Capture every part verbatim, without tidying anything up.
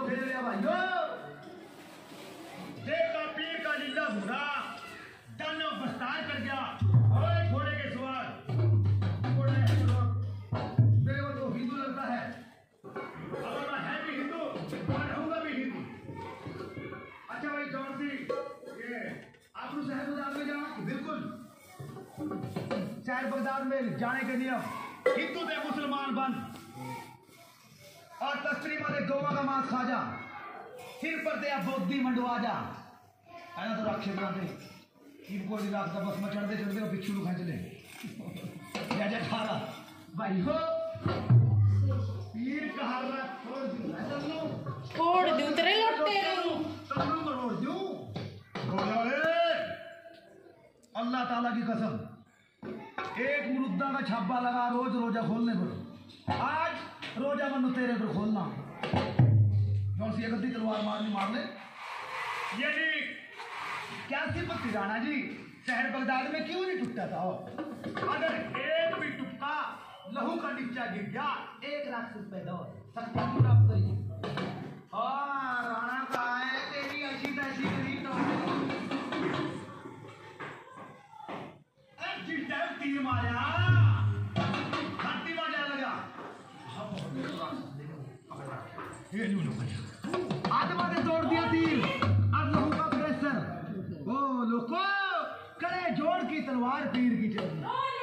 खेल लिया भाइयों। देवता पीर का लीला बुरा दानव बस्तार कर गया। ओए घोड़े के सवार घोड़े मेरे को तो हिंदू लगता है। अगर मैं है भी हिंदू मैं रहूंगा भी हिंदू। अच्छा भाई जॉन सी ये आप लोग शहर बगदाद में जाना बिल्कुल शहर बगदाद में जाने के नियम हिंदू थे मुसलमान बन और तस्करी वाले गौवा का मांस खा जा सिर पर ते बौद्धी मंडवा जा ऐसा तो राक्षस आते इनको रास्ता बस में चढ़ते चढ़ते भिक्षु लोग चले जा जा खारा भाई हो पीर का हारा छोड़ दूं ऐसा लो छोड़ दूं तेरे लौटे तन्नू को छोड़ दूं अल्लाह ताला की कसम एक मुरुद्दा का छापा लगा रोज रोजा खोलने पर आज रोजा बंद तेरे पर खोलना कौन सी गलती तलवार मारनी मार ले ये नहीं क्या सिपत्ती राणा जी शहर बगदाद में क्यों नहीं टूटता था अगर एक भी टुकड़ा लहू का नीचा गिर गया एक लाख रुपए दो सत्ता की प्राप्त करिए और राणा का है तेरी अच्छी तैसी गरीब तो जिस टाइम तीर मारा धरती में जा लगा ये लो लो आत्मा ने तोड़ दिया तीर अब लहू का प्रेशर ओ लोको करे जोड़ की तलवार पीर की चली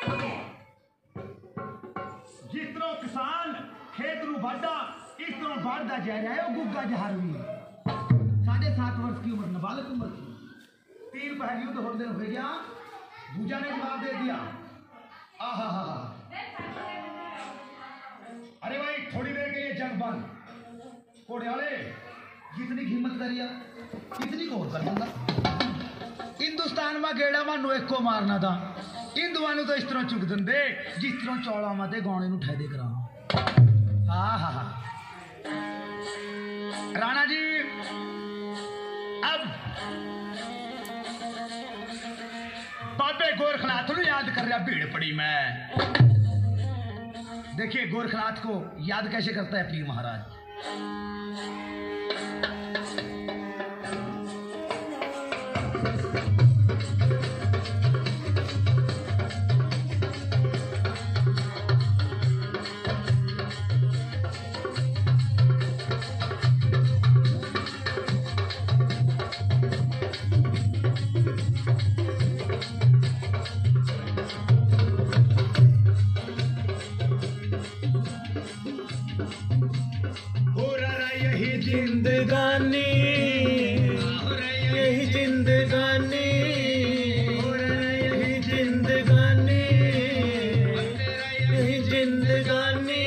जिस तरह किसान खेत रू बाढ़ा इस तरह बढ़ता जा रहा है वो गुग्गा जहर हुई साढ़े सात वर्ष की उम्र नाबालिग उम्र थी तीन पहलियों तो होने हो गया भूजा ने जवाब दे दिया आहा हा हा अरे भाई थोड़ी देर के लिए जंग बंद कोड़े वाले जितनी हिम्मत करिया इतनी को कर दूंगा हिंदुस्तान में गेड़ा में नोएक को मारना था हिंदुआ तो इस तरह चुक देंगे जिस तरह चौड़ा मत गाने ठहदे करा हाँ हाँ हाँ राणा जी अब बाबे गोरखनाथ को याद कर रहा भीड़ पड़ी मैं देखिए गोरखनाथ को याद कैसे करता है पीर महाराज जिंदगानी यही जिंदगानी यही जिंदगानी यही जिंदगानी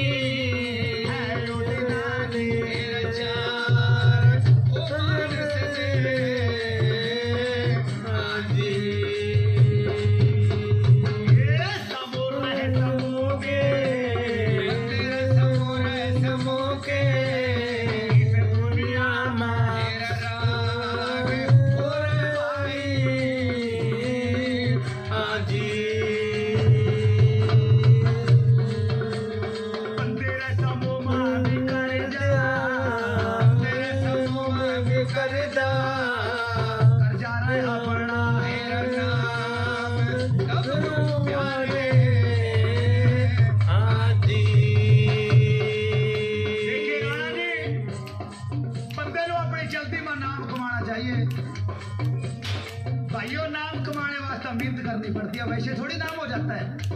भाइयों नाम कमाने वास्ते मेहनत करनी पड़ती है वैसे थोड़ी नाम हो जाता है